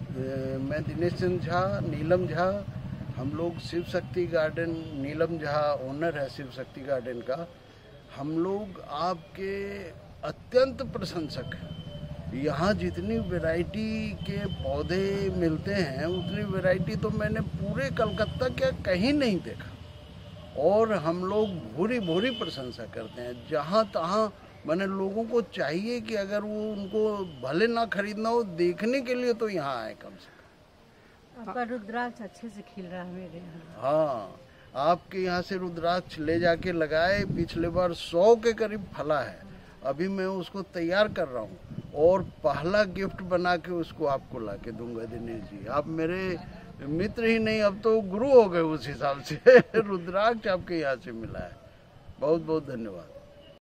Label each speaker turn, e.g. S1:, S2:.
S1: मैं दिनेश चंद्र झा, नीलम झा, हम लोग शिव शक्ति गार्डन, नीलम झा ओनर है शिव शक्ति गार्डन का। हम लोग आपके अत्यंत प्रशंसक हैं। यहाँ जितनी वैरायटी के पौधे मिलते हैं उतनी वैरायटी तो मैंने पूरे कलकत्ता के कहीं नहीं देखा, और हम लोग भूरी भूरी प्रशंसा करते हैं। जहाँ तहाँ मैंने लोगों को चाहिए कि अगर वो उनको भले ना खरीदना हो, देखने के लिए तो यहाँ आए कम से कम।
S2: आपका रुद्राक्ष अच्छे से खिल रहा है मेरे यहाँ।
S1: हाँ, आपके यहाँ से रुद्राक्ष ले जाके लगाए, पिछले बार 100 के करीब फला है। अभी मैं उसको तैयार कर रहा हूँ और पहला गिफ्ट बना के उसको आपको ला के दूंगा। दिनेश जी, आप मेरे मित्र ही नहीं, अब तो गुरु हो गए उस हिसाब से। रुद्राक्ष आपके यहाँ से मिला है। बहुत बहुत धन्यवाद।